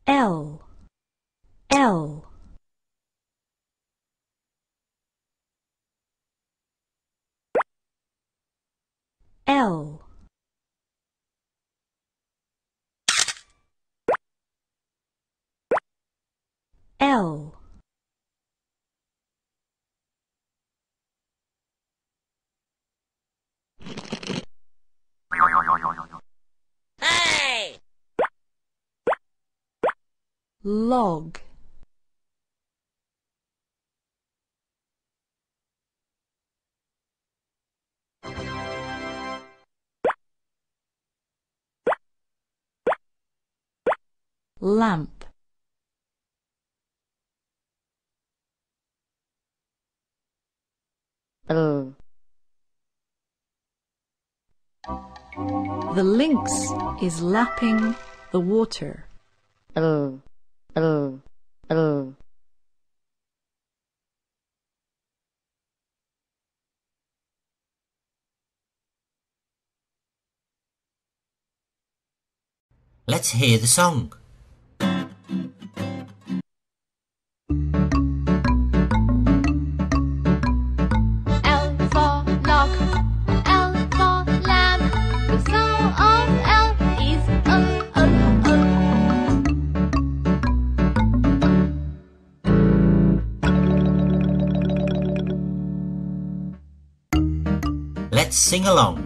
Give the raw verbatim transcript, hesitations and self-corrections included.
L, L. L, L. Hey! Log, lamp, L. the lynx is lapping the water. L. L. L. Let's hear the song. L for log, L for lamb. The sound of L is O, O, Let's sing along.